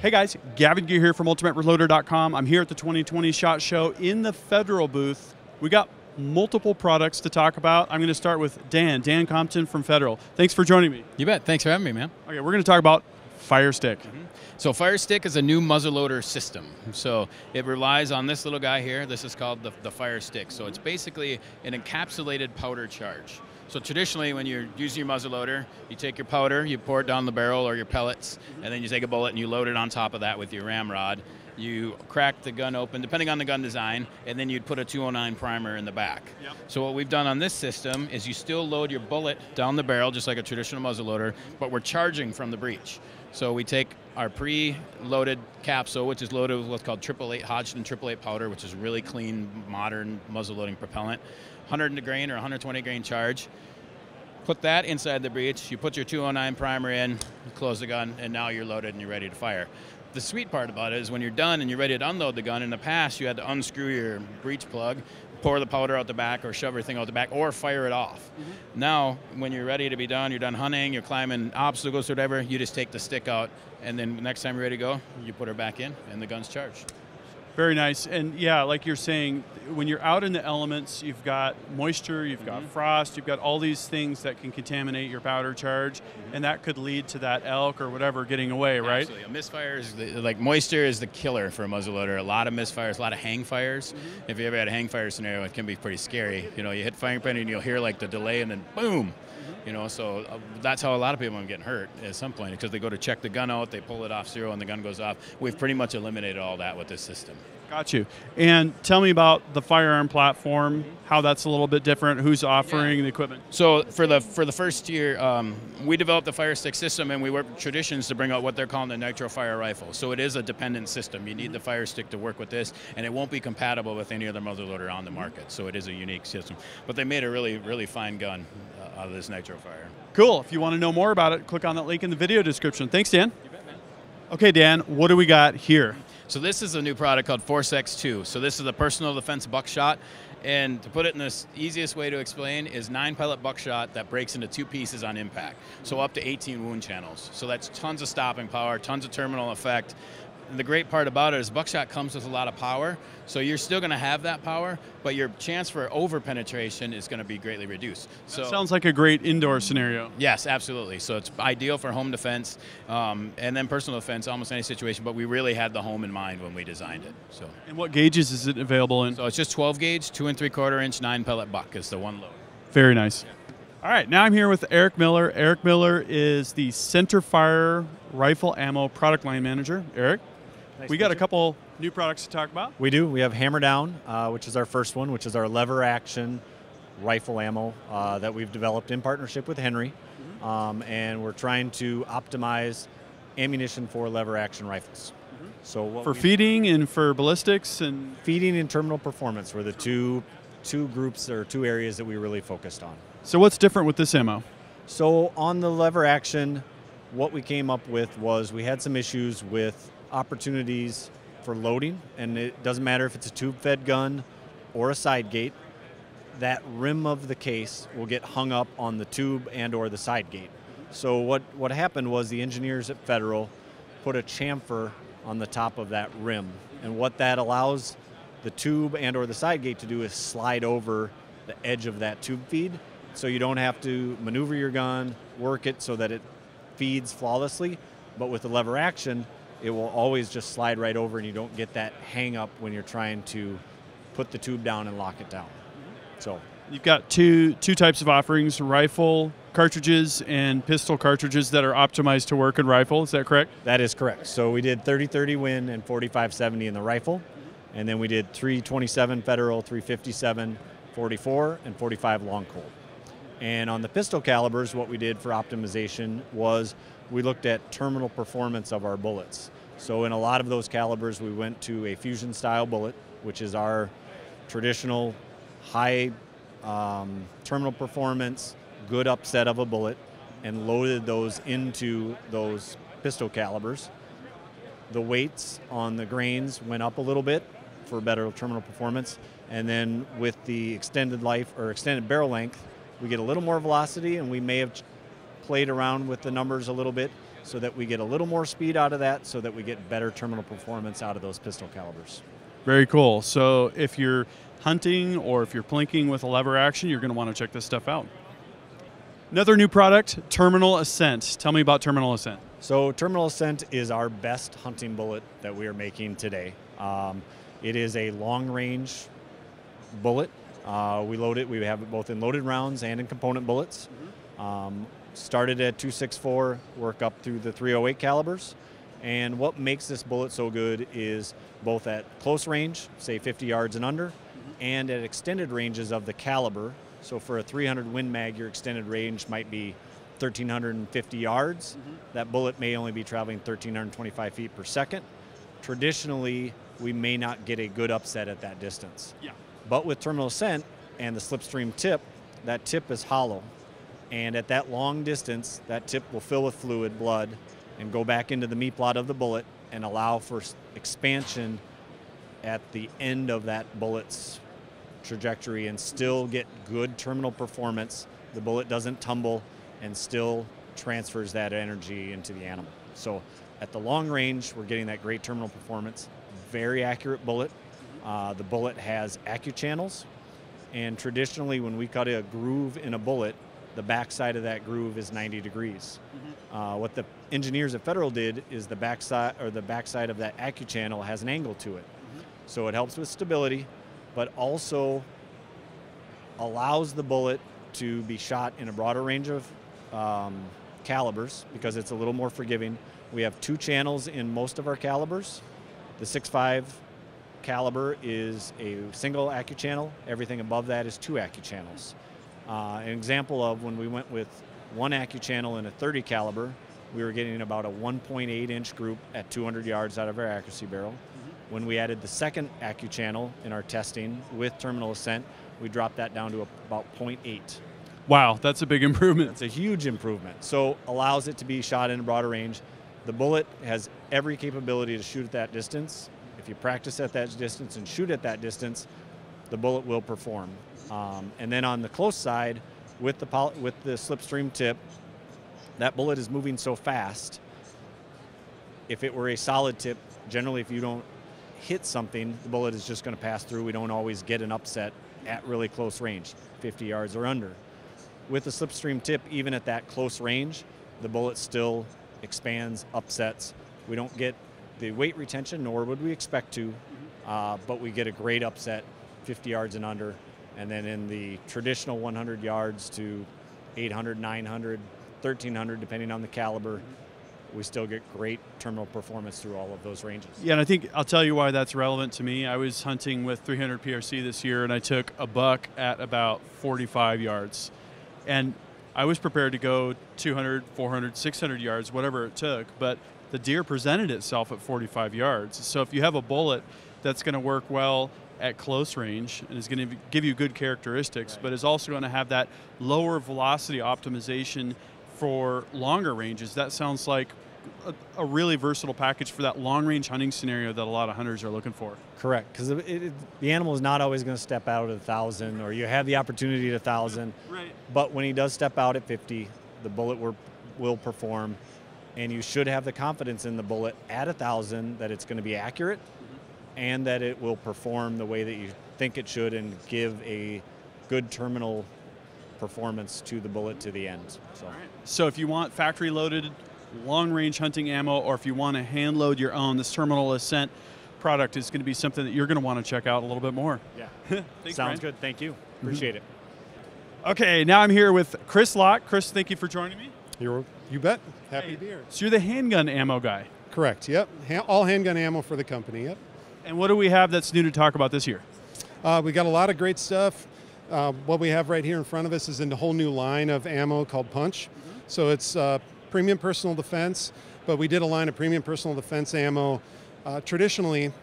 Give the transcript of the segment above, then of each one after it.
Hey guys, Gavin Gear here from UltimateReloader.com. I'm here at the 2020 SHOT Show in the Federal booth. We got multiple products to talk about. I'm going to start with Dan Compton from Federal. Thanks for joining me. You bet. Thanks for having me, man. Okay, we're going to talk about Fire Stick. So Fire Stick is a new muzzleloader system. So it relies on this little guy here. This is called the Fire Stick. So it's basically an encapsulated powder charge. So traditionally, when you're using your muzzleloader, you take your powder, you pour it down the barrel or your pellets, and then you take a bullet and you load it on top of that with your ramrod. You crack the gun open, depending on the gun design, and then you'd put a 209 primer in the back. Yep. So what we've done on this system is you still load your bullet down the barrel, just like a traditional muzzleloader, but we're charging from the breech. So we take our pre-loaded capsule, which is loaded with what's called 888 Hodgdon 888 powder, which is really clean, modern muzzleloading propellant. 100 grain or 120 grain charge. Put that inside the breech, you put your 209 primer in, you close the gun, and now you're loaded and you're ready to fire. The sweet part about it is when you're done and you're ready to unload the gun, in the past you had to unscrew your breech plug, pour the powder out the back or shove everything out the back or fire it off. Now, when you're ready to be done, you're done hunting, you're climbing obstacles or whatever, you just take the stick out, and then next time you're ready to go, you put her back in and the gun's charged. Very nice. And yeah, like you're saying, when you're out in the elements, you've got moisture, you've got frost, you've got all these things that can contaminate your powder charge, and that could lead to that elk or whatever getting away, right? Absolutely. A misfire is, like moisture is the killer for a muzzleloader. A lot of misfires, a lot of hang fires. If you ever had a hang fire scenario, it can be pretty scary. You know, you hit firing pin and you'll hear like the delay and then boom. You know, so that's how a lot of people are getting hurt at some point, because they go to check the gun out, they pull it off zero, and the gun goes off. We've pretty much eliminated all that with this system. Got you. And tell me about the firearm platform, how that's a little bit different, who's offering the equipment. So for the first year, we developed the Fire Stick system, and we worked with Traditions to bring out what they're calling the Nitro Fire Rifle. So it is a dependent system. You need the Fire Stick to work with this, and it won't be compatible with any other muzzleloader on the market. So it is a unique system. But they made a really, really fine gun out of this Nitro Fire. Cool. If you want to know more about it, click on that link in the video description. Thanks, Dan. You bet, man. Okay, Dan, what do we got here? So this is a new product called Force X2. So this is a personal defense buckshot. And to put it in the easiest way to explain is 9-pellet buckshot that breaks into 2 pieces on impact. So up to 18 wound channels. So that's tons of stopping power, tons of terminal effect. And the great part about it is buckshot comes with a lot of power, so you're still going to have that power, but your chance for over-penetration is going to be greatly reduced. So that sounds like a great indoor scenario. Yes, absolutely. So it's ideal for home defense and then personal defense, almost any situation, but we really had the home in mind when we designed it. So. And what gauges is it available in? So it's just 12 gauge, 2 3/4 inch, 9-pellet buck is the one load. Very nice. Yeah. All right, now I'm here with Eric Miller. Eric Miller is the Centerfire Rifle Ammo Product Line Manager. Eric? We got a couple new products to talk about. We do. We have Hammer Down, which is our first one, which is our lever action rifle ammo that we've developed in partnership with Henry. And we're trying to optimize ammunition for lever action rifles. So for feeding and for ballistics and feeding and terminal performance were the two groups or 2 areas that we really focused on. So what's different with this ammo? So on the lever action, what we came up with was we had some issues with opportunities for loading, and it doesn't matter if it's a tube-fed gun or a side gate, that rim of the case will get hung up on the tube and or the side gate. So what happened was the engineers at Federal put a chamfer on the top of that rim, and what that allows the tube and or the side gate to do is slide over the edge of that tube feed, so you don't have to maneuver your gun, work it so that it feeds flawlessly, but with the lever action, it will always just slide right over, and you don't get that hang up when you're trying to put the tube down and lock it down. So you've got two types of offerings: rifle cartridges and pistol cartridges that are optimized to work in rifle. Is that correct? That is correct. So we did 30-30 Win and 45-70 in the rifle, and then we did 327 Federal, 357, 44, and 45 long Colt. And on the pistol calibers, what we did for optimization was we looked at terminal performance of our bullets. So in a lot of those calibers, we went to a fusion style bullet, which is our traditional high terminal performance, good upset of a bullet, and loaded those into those pistol calibers. The weights on the grains went up a little bit for better terminal performance, and then with the extended life or extended barrel length, we get a little more velocity, and we may have played around with the numbers a little bit so that we get a little more speed out of that, so that we get better terminal performance out of those pistol calibers. Very cool. So if you're hunting or if you're plinking with a lever action, you're going to want to check this stuff out. Another new product, Terminal Ascent. Tell me about Terminal Ascent. So Terminal Ascent is our best hunting bullet that we are making today. It is a long-range bullet. We load it. We have it both in loaded rounds and in component bullets. Started at .264, work up through the .308 calibers. And what makes this bullet so good is both at close range, say 50 yards and under, and at extended ranges of the caliber. So for a 300 Win Mag, your extended range might be 1,350 yards. That bullet may only be traveling 1,325 feet per second. Traditionally, we may not get a good upset at that distance. Yeah. But with Terminal Ascent and the slipstream tip, that tip is hollow. And at that long distance, that tip will fill with fluid, blood, and go back into the meat plot of the bullet and allow for expansion at the end of that bullet's trajectory and still get good terminal performance. The bullet doesn't tumble and still transfers that energy into the animal. So at the long range, we're getting that great terminal performance. Very accurate bullet. The bullet has AccuChannels, and traditionally when we cut a groove in a bullet, the backside of that groove is 90 degrees. What the engineers at Federal did is the backside of that AccuChannel has an angle to it. So it helps with stability, but also allows the bullet to be shot in a broader range of calibers because it's a little more forgiving. We have 2 channels in most of our calibers. The 6.5 caliber is a single AccuChannel. Everything above that is 2 AccuChannels. An example of when we went with 1 AccuChannel in a 30 caliber, we were getting about a 1.8 inch group at 200 yards out of our accuracy barrel. When we added the second AccuChannel in our testing with Terminal Ascent, we dropped that down to about 0.8. Wow, that's a big improvement. It's a huge improvement. So allows it to be shot in a broader range. The bullet has every capability to shoot at that distance. If you practice at that distance and shoot at that distance, the bullet will perform. And then on the close side, with the slipstream tip, that bullet is moving so fast. If it were a solid tip, generally if you don't hit something, the bullet is just going to pass through. We don't always get an upset at really close range, 50 yards or under. With the slipstream tip, even at that close range, the bullet still expands, upsets. We don't get the weight retention, nor would we expect to, but we get a great upset 50 yards and under. And then in the traditional 100 yards to 800, 900, 1,300, depending on the caliber, we still get great terminal performance through all of those ranges. Yeah, and I think I'll tell you why that's relevant to me. I was hunting with 300 PRC this year, and I took a buck at about 45 yards. And I was prepared to go 200, 400, 600 yards, whatever it took, but the deer presented itself at 45 yards. So if you have a bullet that's going to work well at close range and is going to give you good characteristics, but is also going to have that lower velocity optimization for longer ranges, that sounds like a really versatile package for that long-range hunting scenario that a lot of hunters are looking for. Correct, because the animal is not always going to step out at 1,000, or you have the opportunity at 1,000. Right. But when he does step out at 50, the bullet will perform, and you should have the confidence in the bullet at 1,000 that it's going to be accurate, and that it will perform the way that you think it should and give a good terminal performance to the bullet to the end. So if you want factory-loaded long-range hunting ammo, or if you want to hand-load your own, this Terminal Ascent product is going to be something that you're going to want to check out a little bit more. Yeah. Thanks, Sounds Brian. good. Thank you. Appreciate it. Okay, now I'm here with Chris Locke. Chris, thank you for joining me. You bet. Happy to be here. So you're the handgun ammo guy. Correct. Yep. All handgun ammo for the company. Yep. And what do we have that's new to talk about this year? We got a lot of great stuff. What we have right here in front of us is a whole new line of ammo called Punch. So it's premium personal defense, but we did a line of premium personal defense ammo. Traditionally,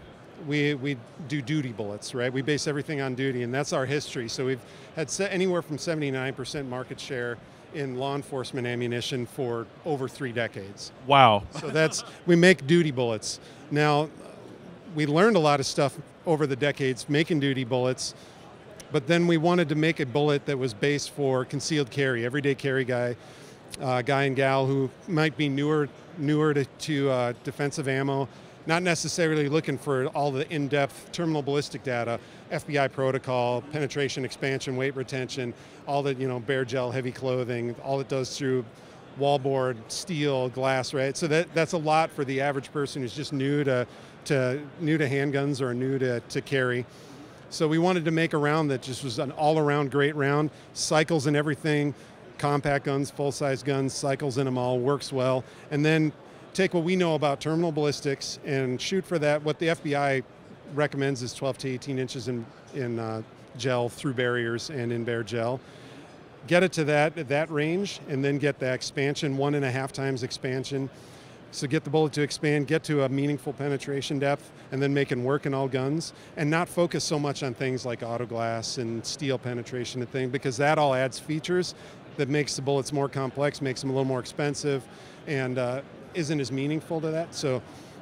we do duty bullets, right? We base everything on duty, and that's our history. So we've had anywhere from 79% market share in law enforcement ammunition for over 3 decades. Wow. So we make duty bullets. Now, we learned a lot of stuff over the decades making duty bullets, but then we wanted to make a bullet that was based for concealed carry, everyday carry guy. guy and gal who might be newer to defensive ammo, not necessarily looking for all the in-depth terminal ballistic data, FBI protocol, penetration, expansion, weight retention, all the bare gel, heavy clothing, all it does through wallboard, steel, glass, right? So that's a lot for the average person who's just new to handguns or new to carry. So we wanted to make a round that just was an all-around great round, cycles and everything, compact guns, full-size guns, cycles in them all, works well, and then take what we know about terminal ballistics and shoot for that. What the FBI recommends is 12 to 18 inches in gel through barriers and in bare gel. Get it to that range, and then get the expansion, 1.5 times expansion. So get the bullet to expand, get to a meaningful penetration depth, and then make it work in all guns, and not focus so much on things like auto glass and steel penetration and things, because that all adds features that makes the bullets more complex, makes them a little more expensive, and isn't as meaningful to that. So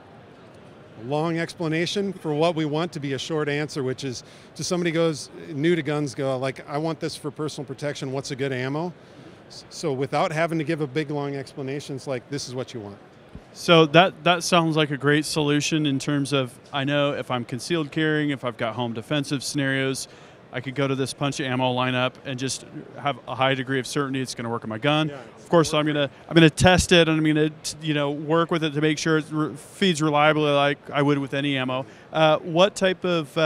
long explanation for what we want to be a short answer, which is to somebody goes new to guns, go like, I want this for personal protection, what's a good ammo? So without having to give a big long explanation, it's like, this is what you want. So that sounds like a great solution in terms of, I know if I'm concealed carrying, if I've got home defensive scenarios, I could go to this Punch ammo lineup and just have a high degree of certainty it's going to work on my gun. Yeah, of course, I'm gonna test it, and I'm gonna work with it to make sure it feeds reliably like I would with any ammo. What type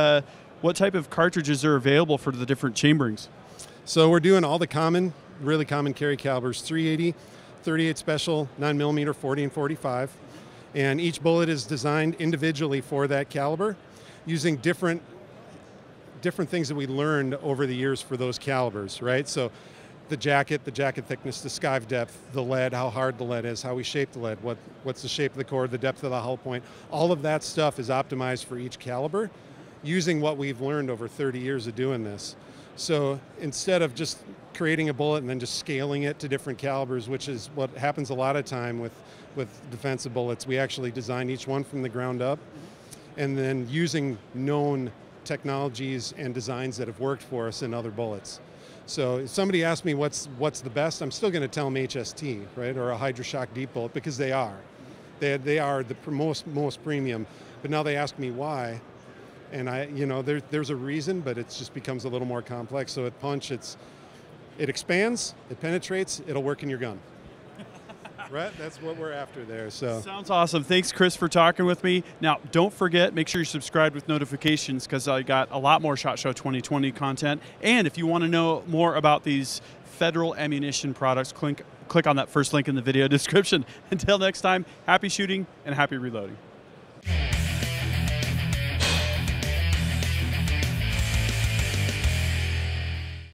of cartridges are available for the different chamberings? So we're doing all the really common carry calibers: 380, 38 special, 9mm, 40 and 45, and each bullet is designed individually for that caliber, using different things that we learned over the years for those calibers, right? So the jacket thickness, the skive depth, the lead, how hard the lead is, how we shape the lead, what's the shape of the core, the depth of the hull point, all of that stuff is optimized for each caliber using what we've learned over 30 years of doing this. So instead of just creating a bullet and then just scaling it to different calibers, which is what happens a lot of time with defensive bullets, we actually design each one from the ground up, and then using known technologies and designs that have worked for us in other bullets. So if somebody asks me what's the best, I'm still going to tell them HST, right, or a HydroShock Deep Bullet, because they are the most premium. But now they ask me why, and there's a reason, but it just becomes a little more complex. So at Punch, it expands, it penetrates, it'll work in your gun. Right, that's what we're after there. So sounds awesome. Thanks, Chris, for talking with me. Now, don't forget, make sure you subscribe with notifications, because I got a lot more SHOT Show 2020 content. And if you want to know more about these federal ammunition products, click on that first link in the video description. Until next time, happy shooting and happy reloading.